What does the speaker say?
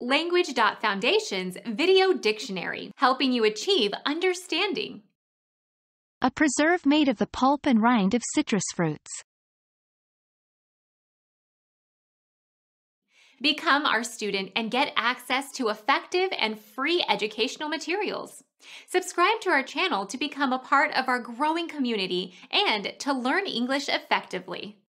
Language.Foundation's Video Dictionary, helping you achieve understanding. A preserve made of the pulp and rind of citrus fruits. Become our student and get access to effective and free educational materials. Subscribe to our channel to become a part of our growing community and to learn English effectively.